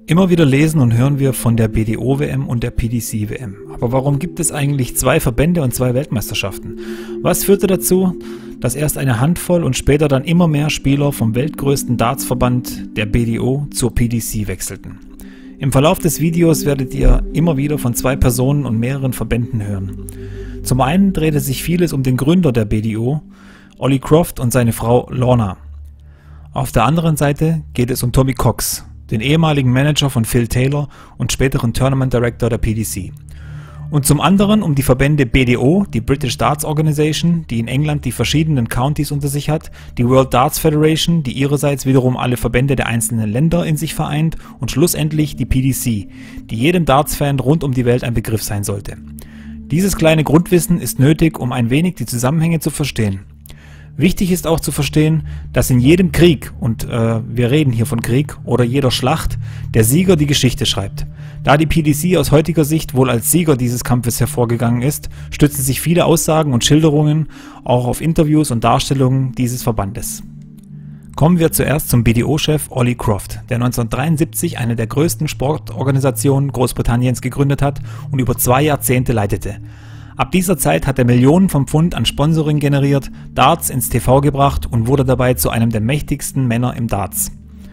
Immer wieder lesen und hören wir von der BDO-WM und der PDC-WM. Aber warum gibt es eigentlich 2 Verbände und 2 Weltmeisterschaften? Was führte dazu, dass erst eine Handvoll und später dann immer mehr Spieler vom weltgrößten Dartsverband der BDO zur PDC wechselten? Im Verlauf des Videos werdet ihr immer wieder von 2 Personen und mehreren Verbänden hören. Zum einen drehte sich vieles um den Gründer der BDO, Ollie Croft, und seine Frau Lorna. Auf der anderen Seite geht es um Tommy Cox, den ehemaligen Manager von Phil Taylor und späteren Tournament Director der PDC. Und zum anderen um die Verbände BDO, die British Darts Organization, die in England die verschiedenen Countys unter sich hat, die World Darts Federation, die ihrerseits wiederum alle Verbände der einzelnen Länder in sich vereint, und schlussendlich die PDC, die jedem Darts-Fan rund um die Welt ein Begriff sein sollte. Dieses kleine Grundwissen ist nötig, um ein wenig die Zusammenhänge zu verstehen. Wichtig ist auch zu verstehen, dass in jedem Krieg, und wir reden hier von Krieg, oder jeder Schlacht, der Sieger die Geschichte schreibt. Da die PDC aus heutiger Sicht wohl als Sieger dieses Kampfes hervorgegangen ist, stützen sich viele Aussagen und Schilderungen auch auf Interviews und Darstellungen dieses Verbandes. Kommen wir zuerst zum BDO-Chef Ollie Croft, der 1973 eine der größten Sportorganisationen Großbritanniens gegründet hat und über 2 Jahrzehnte leitete. Ab dieser Zeit hat er Millionen von Pfund an Sponsoring generiert, Darts ins TV gebracht und wurde dabei zu einem der mächtigsten Männer im Darts.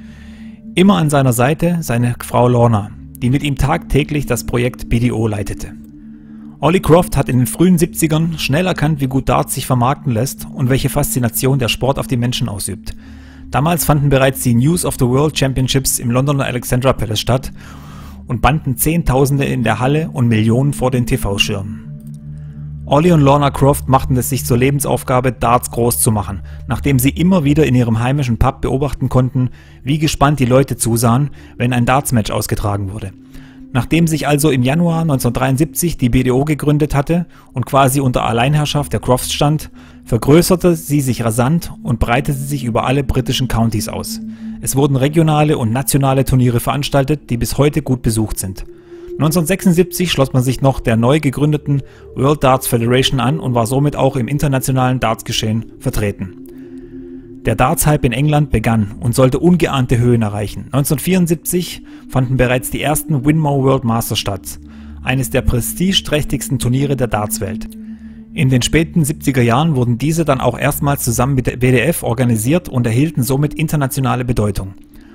Immer an seiner Seite seine Frau Lorna, die mit ihm tagtäglich das Projekt BDO leitete. Ollie Croft hat in den frühen 70ern schnell erkannt, wie gut Darts sich vermarkten lässt und welche Faszination der Sport auf die Menschen ausübt. Damals fanden bereits die News of the World Championships im Londoner Alexandra Palace statt und banden Zehntausende in der Halle und Millionen vor den TV-Schirmen. Ollie und Lorna Croft machten es sich zur Lebensaufgabe, Darts groß zu machen, nachdem sie immer wieder in ihrem heimischen Pub beobachten konnten, wie gespannt die Leute zusahen, wenn ein Darts-Match ausgetragen wurde. Nachdem sich also im Januar 1973 die BDO gegründet hatte und quasi unter Alleinherrschaft der Crofts stand, vergrößerte sie sich rasant und breitete sich über alle britischen Countys aus. Es wurden regionale und nationale Turniere veranstaltet, die bis heute gut besucht sind. 1976 schloss man sich noch der neu gegründeten World Darts Federation an und war somit auch im internationalen Dartsgeschehen vertreten. Der Darts-Hype in England begann und sollte ungeahnte Höhen erreichen. 1974 fanden bereits die ersten Winmau World Masters statt, eines der prestigeträchtigsten Turniere der Dartswelt. In den späten 70er Jahren wurden diese dann auch erstmals zusammen mit der WDF organisiert und erhielten somit internationale Bedeutung.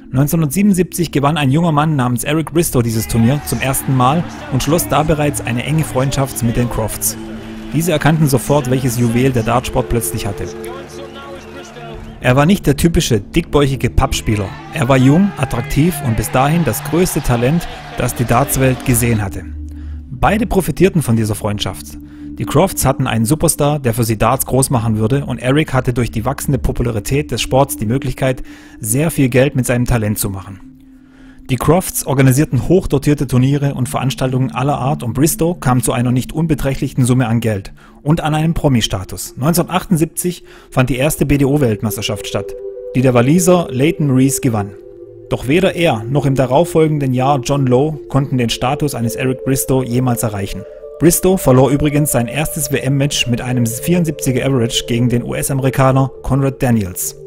1977 gewann ein junger Mann namens Eric Bristow dieses Turnier zum ersten Mal und schloss da bereits eine enge Freundschaft mit den Crofts. Diese erkannten sofort, welches Juwel der Dartsport plötzlich hatte. Er war nicht der typische, dickbäuchige Pappspieler. Er war jung, attraktiv und bis dahin das größte Talent, das die Dartswelt gesehen hatte. Beide profitierten von dieser Freundschaft. Die Crofts hatten einen Superstar, der für sie Darts groß machen würde, und Eric hatte durch die wachsende Popularität des Sports die Möglichkeit, sehr viel Geld mit seinem Talent zu machen. Die Crofts organisierten hochdotierte Turniere und Veranstaltungen aller Art und Bristow kam zu einer nicht unbeträchtlichen Summe an Geld und an einem Promi-Status. 1978 fand die erste BDO-Weltmeisterschaft statt, die der Waliser Leighton Rees gewann. Doch weder er noch im darauffolgenden Jahr John Lowe konnten den Status eines Eric Bristow jemals erreichen. Bristow verlor übrigens sein erstes WM-Match mit einem 74er Average gegen den US-Amerikaner Conrad Daniels.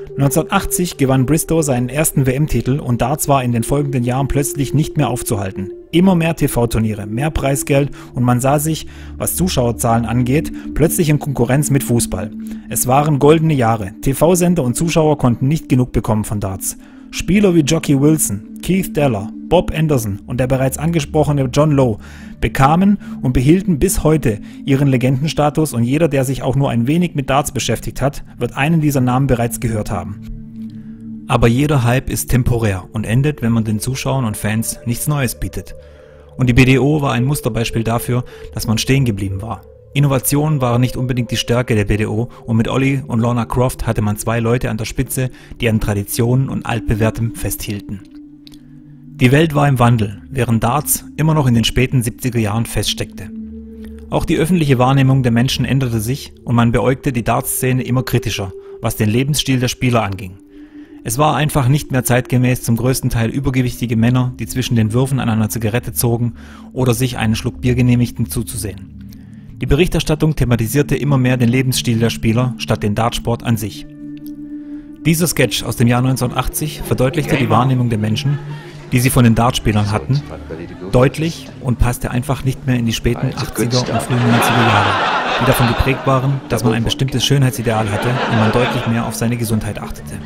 1980 gewann Bristow seinen ersten WM-Titel und Darts war in den folgenden Jahren plötzlich nicht mehr aufzuhalten. Immer mehr TV-Turniere, mehr Preisgeld und man sah sich, was Zuschauerzahlen angeht, plötzlich in Konkurrenz mit Fußball. Es waren goldene Jahre. TV-Sender und Zuschauer konnten nicht genug bekommen von Darts. Spieler wie Jockey Wilson, Keith Deller, Bob Anderson und der bereits angesprochene John Lowe bekamen und behielten bis heute ihren Legendenstatus und jeder, der sich auch nur ein wenig mit Darts beschäftigt hat, wird einen dieser Namen bereits gehört haben. Aber jeder Hype ist temporär und endet, wenn man den Zuschauern und Fans nichts Neues bietet. Und die BDO war ein Musterbeispiel dafür, dass man stehen geblieben war. Innovationen waren nicht unbedingt die Stärke der BDO und mit Ollie und Lorna Croft hatte man 2 Leute an der Spitze, die an Traditionen und Altbewährtem festhielten. Die Welt war im Wandel, während Darts immer noch in den späten 70er Jahren feststeckte. Auch die öffentliche Wahrnehmung der Menschen änderte sich und man beäugte die Dartszene immer kritischer, was den Lebensstil der Spieler anging. Es war einfach nicht mehr zeitgemäß, zum größten Teil übergewichtige Männer, die zwischen den Würfen an einer Zigarette zogen oder sich einen Schluck Bier genehmigten, zuzusehen. Die Berichterstattung thematisierte immer mehr den Lebensstil der Spieler statt den Dartsport an sich. Dieser Sketch aus dem Jahr 1980 verdeutlichte die Wahrnehmung der Menschen, die sie von den Dartspielern hatten, deutlich und passte einfach nicht mehr in die späten 80er und frühen 90er Jahre, die davon geprägt waren, dass man ein bestimmtes Schönheitsideal hatte und man deutlich mehr auf seine Gesundheit achtete.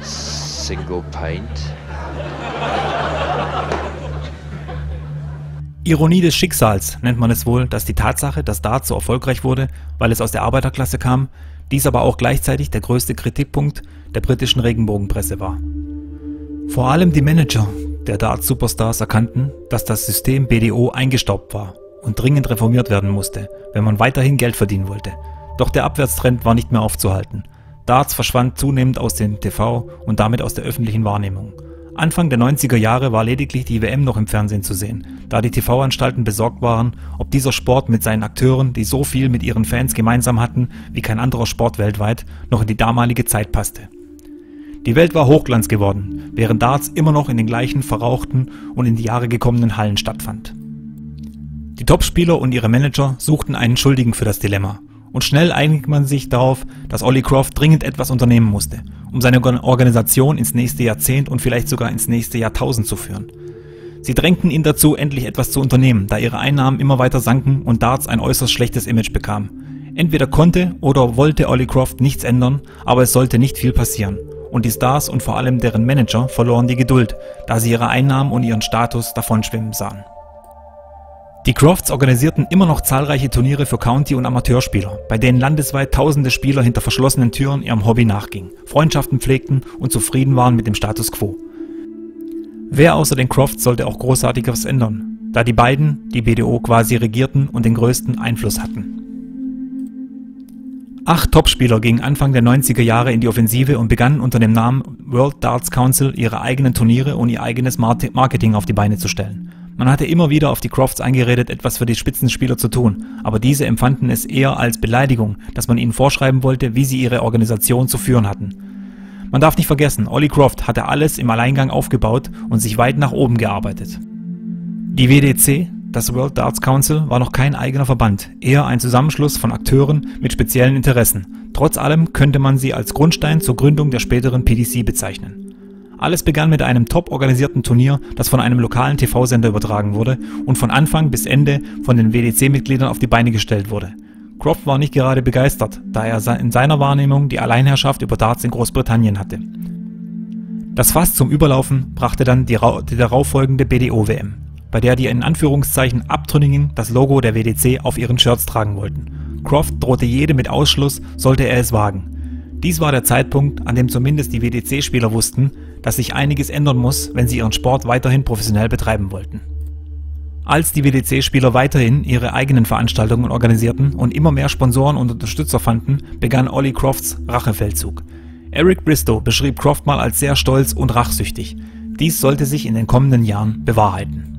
Ironie des Schicksals nennt man es wohl, dass die Tatsache, dass Dart so erfolgreich wurde, weil es aus der Arbeiterklasse kam, dies aber auch gleichzeitig der größte Kritikpunkt der britischen Regenbogenpresse war. Vor allem die Manager der Dart-Superstars erkannten, dass das System BDO eingestaubt war und dringend reformiert werden musste, wenn man weiterhin Geld verdienen wollte. Doch der Abwärtstrend war nicht mehr aufzuhalten. Darts verschwand zunehmend aus dem TV und damit aus der öffentlichen Wahrnehmung. Anfang der 90er Jahre war lediglich die WM noch im Fernsehen zu sehen, da die TV-Anstalten besorgt waren, ob dieser Sport mit seinen Akteuren, die so viel mit ihren Fans gemeinsam hatten wie kein anderer Sport weltweit, noch in die damalige Zeit passte. Die Welt war Hochglanz geworden, während Darts immer noch in den gleichen verrauchten und in die Jahre gekommenen Hallen stattfand. Die Topspieler und ihre Manager suchten einen Schuldigen für das Dilemma. Und schnell einigt man sich darauf, dass Ollie Croft dringend etwas unternehmen musste, um seine Organisation ins nächste Jahrzehnt und vielleicht sogar ins nächste Jahrtausend zu führen. Sie drängten ihn dazu, endlich etwas zu unternehmen, da ihre Einnahmen immer weiter sanken und Darts ein äußerst schlechtes Image bekam. Entweder konnte oder wollte Ollie Croft nichts ändern, aber es sollte nicht viel passieren. Und die Stars und vor allem deren Manager verloren die Geduld, da sie ihre Einnahmen und ihren Status davonschwimmen sahen. Die Crofts organisierten immer noch zahlreiche Turniere für County- und Amateurspieler, bei denen landesweit tausende Spieler hinter verschlossenen Türen ihrem Hobby nachgingen, Freundschaften pflegten und zufrieden waren mit dem Status quo. Wer außer den Crofts sollte auch Großartiges ändern, da die beiden die BDO quasi regierten und den größten Einfluss hatten. 8 Topspieler gingen Anfang der 90er Jahre in die Offensive und begannen unter dem Namen World Darts Council ihre eigenen Turniere und ihr eigenes Marketing auf die Beine zu stellen. Man hatte immer wieder auf die Crofts eingeredet, etwas für die Spitzenspieler zu tun, aber diese empfanden es eher als Beleidigung, dass man ihnen vorschreiben wollte, wie sie ihre Organisation zu führen hatten. Man darf nicht vergessen, Ollie Croft hatte alles im Alleingang aufgebaut und sich weit nach oben gearbeitet. Die WDC, das World Darts Council, war noch kein eigener Verband, eher ein Zusammenschluss von Akteuren mit speziellen Interessen. Trotz allem könnte man sie als Grundstein zur Gründung der späteren PDC bezeichnen. Alles begann mit einem top organisierten Turnier, das von einem lokalen TV-Sender übertragen wurde und von Anfang bis Ende von den WDC-Mitgliedern auf die Beine gestellt wurde. Croft war nicht gerade begeistert, da er in seiner Wahrnehmung die Alleinherrschaft über Darts in Großbritannien hatte. Das Fass zum Überlaufen brachte dann die darauffolgende BDO-WM, bei der die in Anführungszeichen Abtrünnigen das Logo der WDC auf ihren Shirts tragen wollten. Croft drohte jedem mit Ausschluss, sollte er es wagen. Dies war der Zeitpunkt, an dem zumindest die WDC-Spieler wussten, dass sich einiges ändern muss, wenn sie ihren Sport weiterhin professionell betreiben wollten. Als die WDC-Spieler weiterhin ihre eigenen Veranstaltungen organisierten und immer mehr Sponsoren und Unterstützer fanden, begann Ollie Crofts Rachefeldzug. Eric Bristow beschrieb Croft mal als sehr stolz und rachsüchtig. Dies sollte sich in den kommenden Jahren bewahrheiten.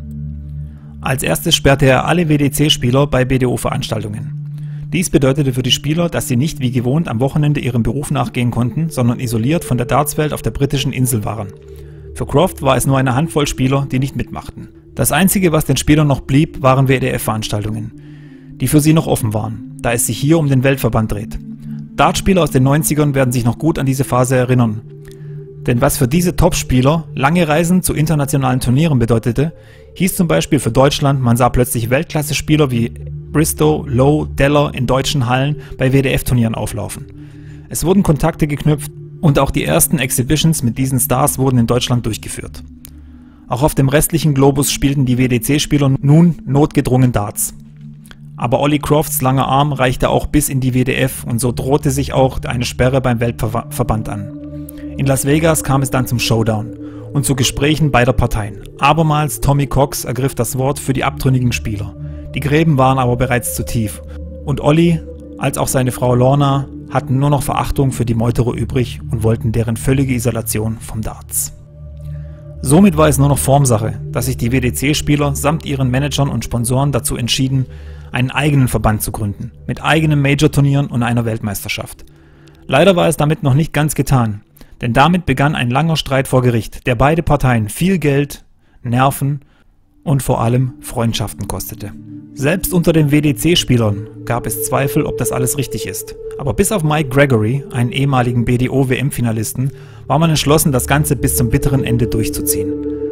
Als erstes sperrte er alle WDC-Spieler bei BDO-Veranstaltungen. Dies bedeutete für die Spieler, dass sie nicht wie gewohnt am Wochenende ihrem Beruf nachgehen konnten, sondern isoliert von der Dartswelt auf der britischen Insel waren. Für Croft war es nur eine Handvoll Spieler, die nicht mitmachten. Das Einzige, was den Spielern noch blieb, waren WDF-Veranstaltungen, die für sie noch offen waren, da es sich hier um den Weltverband dreht. Dartspieler aus den 90ern werden sich noch gut an diese Phase erinnern. Denn was für diese Topspieler lange Reisen zu internationalen Turnieren bedeutete, hieß zum Beispiel für Deutschland, man sah plötzlich Weltklasse-Spieler wie Bristow, Lowe, Deller in deutschen Hallen bei WDF-Turnieren auflaufen. Es wurden Kontakte geknüpft und auch die ersten Exhibitions mit diesen Stars wurden in Deutschland durchgeführt. Auch auf dem restlichen Globus spielten die WDC-Spieler nun notgedrungen Darts. Aber Ollie Crofts langer Arm reichte auch bis in die WDF und so drohte sich auch eine Sperre beim Weltverband an. In Las Vegas kam es dann zum Showdown und zu Gesprächen beider Parteien. Abermals Tommy Cox ergriff das Wort für die abtrünnigen Spieler. Die Gräben waren aber bereits zu tief und Ollie, als auch seine Frau Lorna, hatten nur noch Verachtung für die Meuterer übrig und wollten deren völlige Isolation vom Darts. Somit war es nur noch Formsache, dass sich die WDC-Spieler samt ihren Managern und Sponsoren dazu entschieden, einen eigenen Verband zu gründen, mit eigenen Major-Turnieren und einer Weltmeisterschaft. Leider war es damit noch nicht ganz getan, denn damit begann ein langer Streit vor Gericht, der beide Parteien viel Geld, Nerven und vor allem Freundschaften kostete. Selbst unter den WDC-Spielern gab es Zweifel, ob das alles richtig ist. Aber bis auf Mike Gregory, einen ehemaligen BDO-WM-Finalisten, war man entschlossen, das Ganze bis zum bitteren Ende durchzuziehen.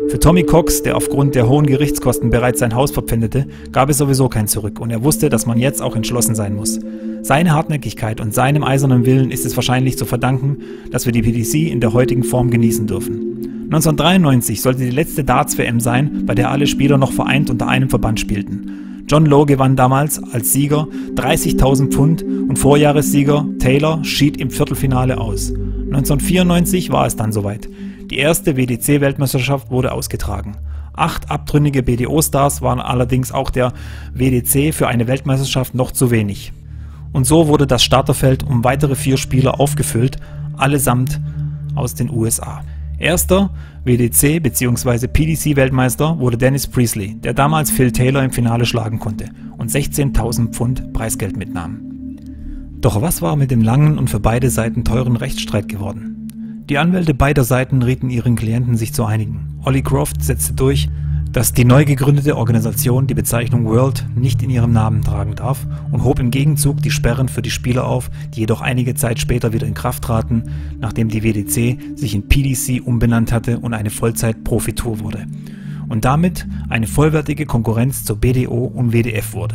Für Tommy Cox, der aufgrund der hohen Gerichtskosten bereits sein Haus verpfändete, gab es sowieso kein Zurück und er wusste, dass man jetzt auch entschlossen sein muss. Seine Hartnäckigkeit und seinem eisernen Willen ist es wahrscheinlich zu verdanken, dass wir die PDC in der heutigen Form genießen dürfen. 1993 sollte die letzte Darts-WM sein, bei der alle Spieler noch vereint unter einem Verband spielten. John Lowe gewann damals als Sieger 30.000 Pfund und Vorjahressieger Taylor schied im Viertelfinale aus. 1994 war es dann soweit. Die erste WDC-Weltmeisterschaft wurde ausgetragen. 8 abtrünnige BDO-Stars waren allerdings auch der WDC für eine Weltmeisterschaft noch zu wenig. Und so wurde das Starterfeld um weitere 4 Spieler aufgefüllt, allesamt aus den USA. Erster WDC bzw. PDC-Weltmeister wurde Dennis Priestley, der damals Phil Taylor im Finale schlagen konnte und 16.000 Pfund Preisgeld mitnahm. Doch was war mit dem langen und für beide Seiten teuren Rechtsstreit geworden? Die Anwälte beider Seiten rieten ihren Klienten, sich zu einigen. Ollie Croft setzte durch, dass die neu gegründete Organisation die Bezeichnung World nicht in ihrem Namen tragen darf und hob im Gegenzug die Sperren für die Spieler auf, die jedoch einige Zeit später wieder in Kraft traten, nachdem die WDC sich in PDC umbenannt hatte und eine Vollzeit-Profitour wurde. Und damit eine vollwertige Konkurrenz zur BDO und WDF wurde.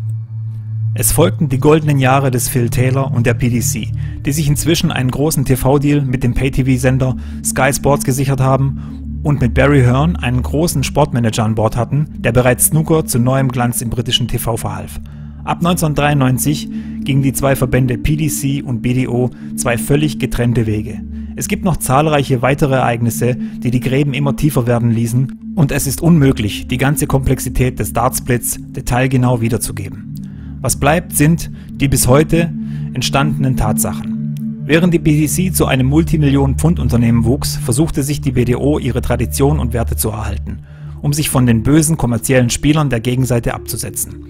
Es folgten die goldenen Jahre des Phil Taylor und der PDC, die sich inzwischen einen großen TV-Deal mit dem Pay-TV-Sender Sky Sports gesichert haben und mit Barry Hearn einen großen Sportmanager an Bord hatten, der bereits Snooker zu neuem Glanz im britischen TV verhalf. Ab 1993 gingen die zwei Verbände PDC und BDO zwei völlig getrennte Wege. Es gibt noch zahlreiche weitere Ereignisse, die die Gräben immer tiefer werden ließen, und es ist unmöglich, die ganze Komplexität des Dartsplits detailgenau wiederzugeben. Was bleibt, sind die bis heute entstandenen Tatsachen. Während die PDC zu einem Multimillionen-Pfund-Unternehmen wuchs, versuchte sich die BDO ihre Tradition und Werte zu erhalten, um sich von den bösen kommerziellen Spielern der Gegenseite abzusetzen.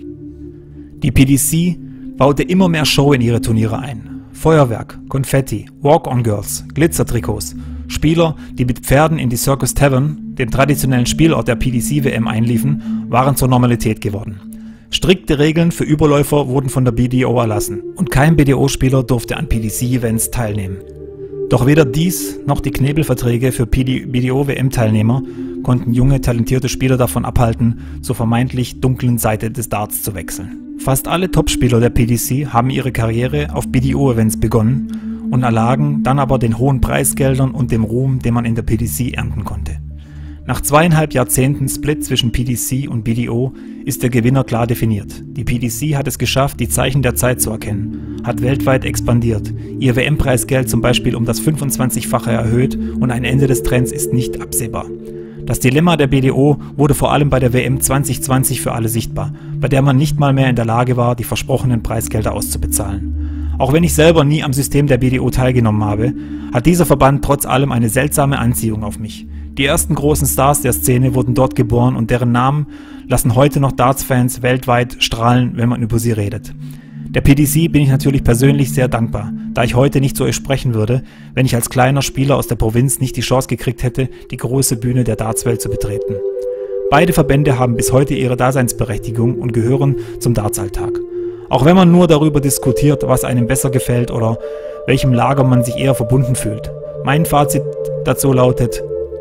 Die PDC baute immer mehr Show in ihre Turniere ein. Feuerwerk, Konfetti, Walk-on-Girls, Glitzertrikots, Spieler, die mit Pferden in die Circus Tavern, dem traditionellen Spielort der PDC-WM, einliefen, waren zur Normalität geworden. Strikte Regeln für Überläufer wurden von der BDO erlassen und kein BDO-Spieler durfte an PDC-Events teilnehmen. Doch weder dies noch die Knebelverträge für BDO-WM-Teilnehmer konnten junge, talentierte Spieler davon abhalten, zur vermeintlich dunklen Seite des Darts zu wechseln. Fast alle Topspieler der PDC haben ihre Karriere auf BDO-Events begonnen und erlagen dann aber den hohen Preisgeldern und dem Ruhm, den man in der PDC ernten konnte. Nach 2,5 Jahrzehnten Split zwischen PDC und BDO ist der Gewinner klar definiert. Die PDC hat es geschafft, die Zeichen der Zeit zu erkennen, hat weltweit expandiert, ihr WM-Preisgeld zum Beispiel um das 25-fache erhöht und ein Ende des Trends ist nicht absehbar. Das Dilemma der BDO wurde vor allem bei der WM 2020 für alle sichtbar, bei der man nicht mal mehr in der Lage war, die versprochenen Preisgelder auszubezahlen. Auch wenn ich selber nie am System der BDO teilgenommen habe, hat dieser Verband trotz allem eine seltsame Anziehung auf mich. Die ersten großen Stars der Szene wurden dort geboren und deren Namen lassen heute noch Darts-Fans weltweit strahlen, wenn man über sie redet. Der PDC bin ich natürlich persönlich sehr dankbar, da ich heute nicht zu euch sprechen würde, wenn ich als kleiner Spieler aus der Provinz nicht die Chance gekriegt hätte, die große Bühne der Dartswelt zu betreten. Beide Verbände haben bis heute ihre Daseinsberechtigung und gehören zum Dartsalltag. Auch wenn man nur darüber diskutiert, was einem besser gefällt oder welchem Lager man sich eher verbunden fühlt. Mein Fazit dazu lautet: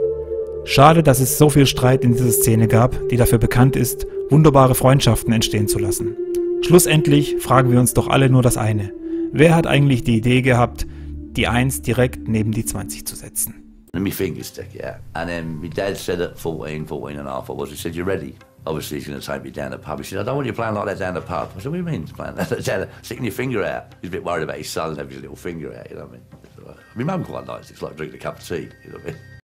Schade, dass es so viel Streit in dieser Szene gab, die dafür bekannt ist, wunderbare Freundschaften entstehen zu lassen. Schlussendlich fragen wir uns doch alle nur das eine: Wer hat eigentlich die Idee gehabt, die 1 direkt neben die 20 zu setzen? And my fingers stick out. And then my dad said at 14 and a half I was, he said, "You ready?" Obviously he's going to take me down the pub. He said, "I don't want you playing like that down the pub." I said, "What do you mean playing like that? Sticking your finger out." He's a bit worried about his son having his little finger out, you know what I mean? My mum quite likes it. It's like drinking a cup of tea, you know what I mean?